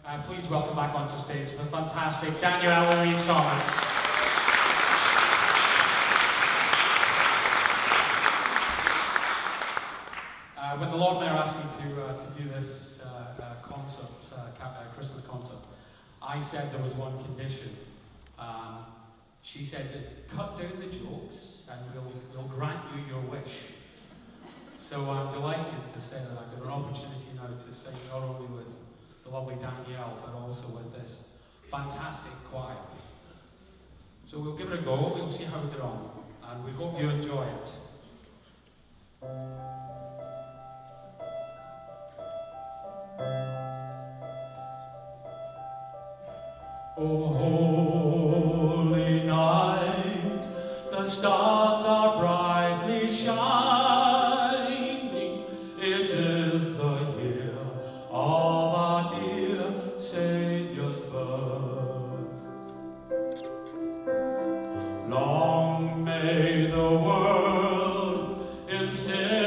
Please welcome back onto stage the fantastic Danielle Louise Thomas. When the Lord Mayor asked me to do this Christmas concert, I said there was one condition. She said, cut down the jokes and we'll grant you your wish. So I'm delighted to say that I've got an opportunity now to sing not only with the lovely Danielle, but also with this fantastic choir. So we'll give it a go, we'll see how we get on, and we hope you enjoy it. Oh, holy night, the stars are brightly shining. It is the year of our dear Saviour's birth. Long may the world in sin